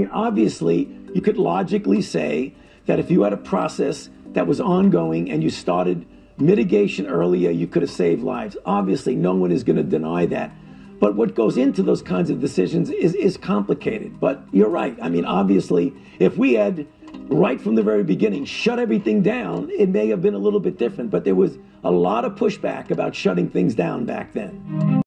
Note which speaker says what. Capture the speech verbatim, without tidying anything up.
Speaker 1: mean, obviously, you could logically say that if you had a process that was ongoing and you started mitigation earlier, you could have saved lives. Obviously, no one is going to deny that. But what goes into those kinds of decisions is, is complicated. But you're right. I mean, obviously, if we had, right from the very beginning, shut everything down, it may have been a little bit different. But there was a lot of pushback about shutting things down back then.